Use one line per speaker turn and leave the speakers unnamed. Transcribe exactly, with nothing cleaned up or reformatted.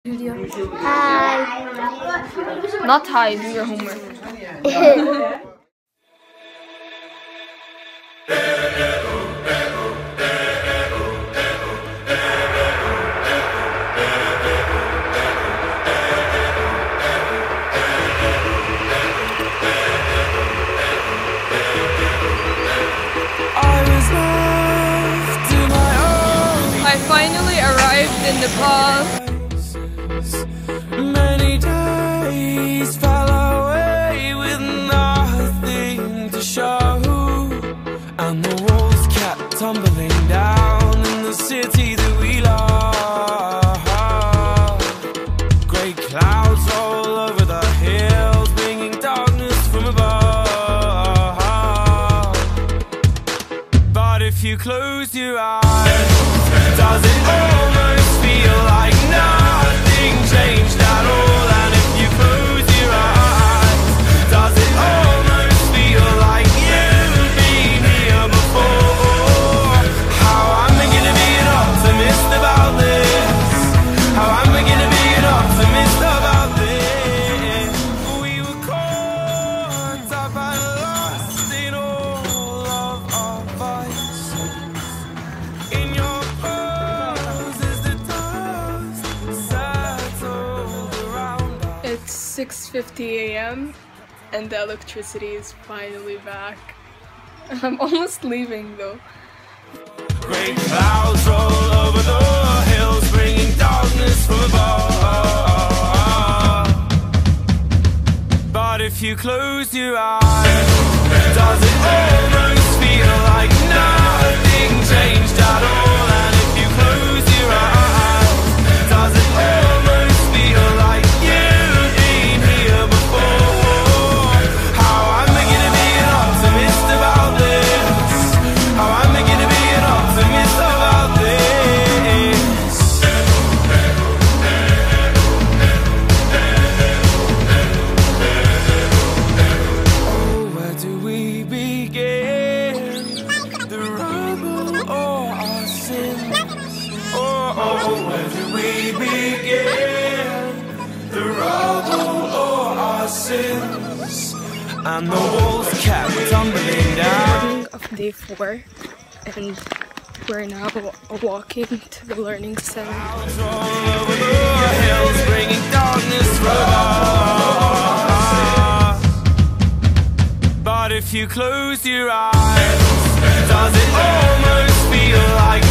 Video.
Hi.
Not hi, do your homework. I finally arrived in Nepal.
Many days fell away with nothing to show, and the walls kept tumbling down in the city that we love. Grey clouds all over the hills, bringing darkness from above. But if you close your eyes, does it almost feel like nothing changed at all? And if you close your eyes, does it almost feel like you've been here before? How am I gonna be an optimist about this? How am I gonna be an optimist about this? We were caught up and lost in all of our vices. In your
It's six fifty a m and the electricity is finally back. I'm almost leaving though.
Great clouds roll over the hills, bringing darkness from above. But if you close your eyes, does it almost feel like nothing changed at all? And if you close your eyes, does it almost feel like you've been here before? How am I gonna be an optimist about this? How am I gonna be an optimist about this? Oh, where do we begin? The rubble or our sins? Oh, oh, where do we begin? The rubble or our sins? And the walls kept tumbling down.
Morning of day four, and we're now walking to the learning center.
Clouds roll over the hills, bringing darkness from above. But if you close your eyes, does it almost feel like